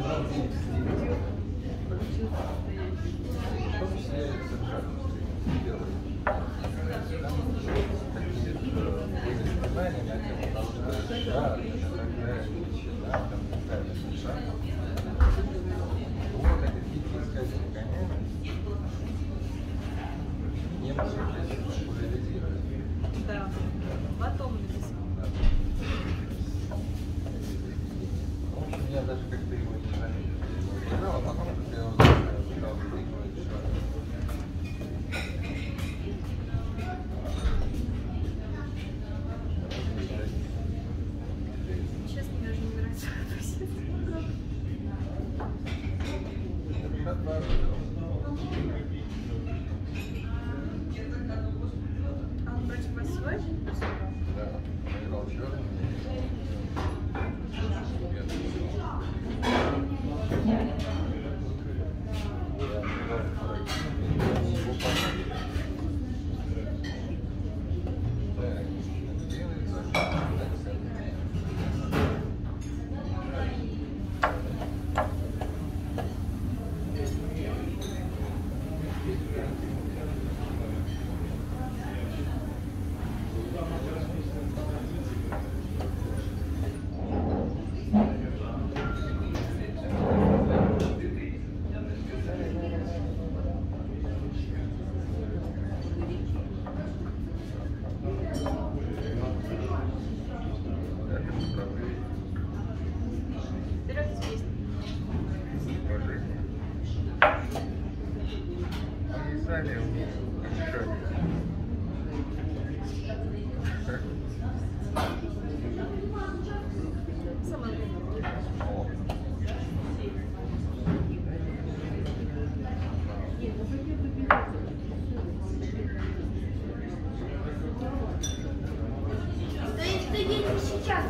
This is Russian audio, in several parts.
Да, потом написал. В общем, я даже как-то его не заметил. А потом я его стал выигрывать еще. Честно, даже не нравится. А он против вас свой? Да, проиграл черный. Вперед из песни. Они сами умеют решать. Сама. Да едем сейчас.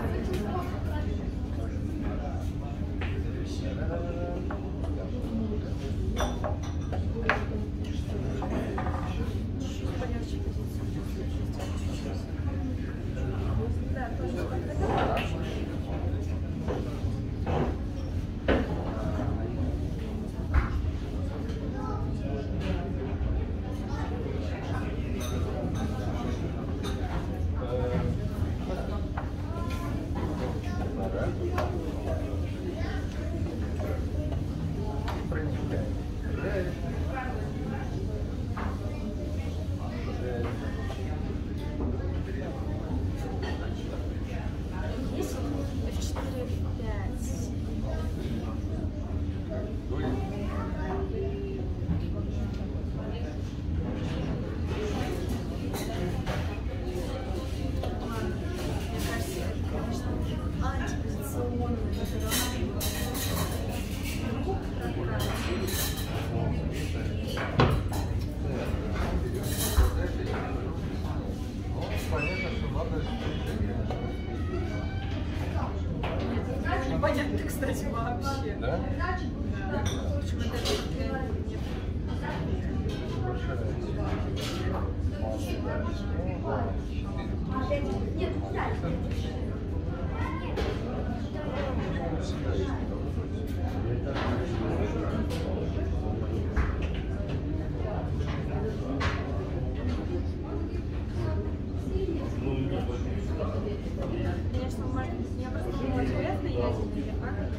Чуть полегче позицию. Да, тоже. Понятно, что надо. Непонятно, кстати, вообще. Да? Да. В общем, это нет. Нет, Конечно, может быть, я просто думала, интересно, я тебе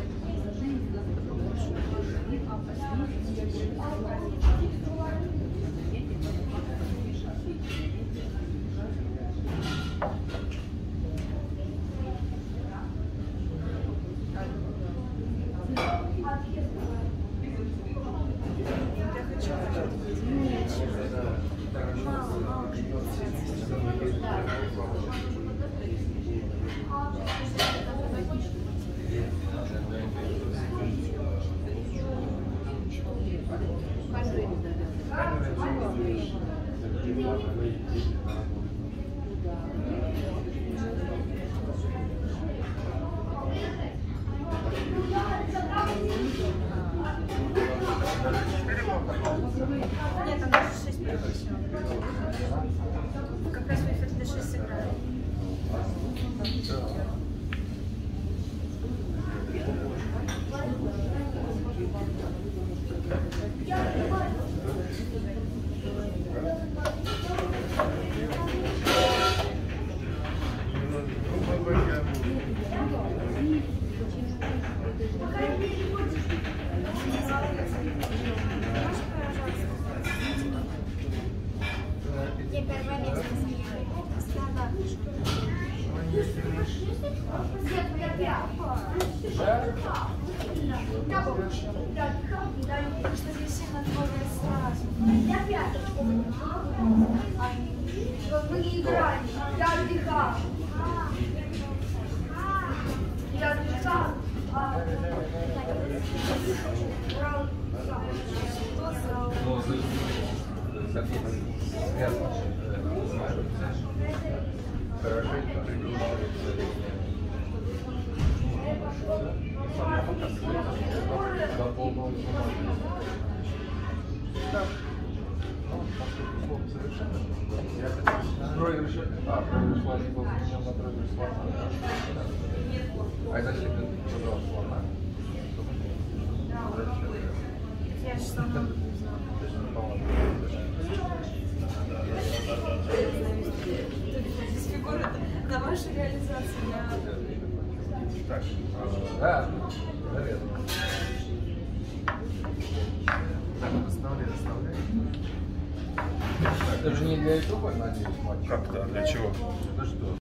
Нет, там даже 6 минут еще. Как раз в эффекте 6 сыграли. Потому что здесь сильно двое сразу. Мы не играем, я отдыхал. Я отдыхал. Ну, хорошенько придумывается. До полного совершенно. Проигрыш. Проигрыш либо поменял на проигрыш слона. А это если ты продал слона? Я же сама не знаю. Здесь фигура на вашей реализации. Так, да, наверное. Так, оставляй. Это же не для ютуба, надеюсь, матч? Как-то, для чего? Это что?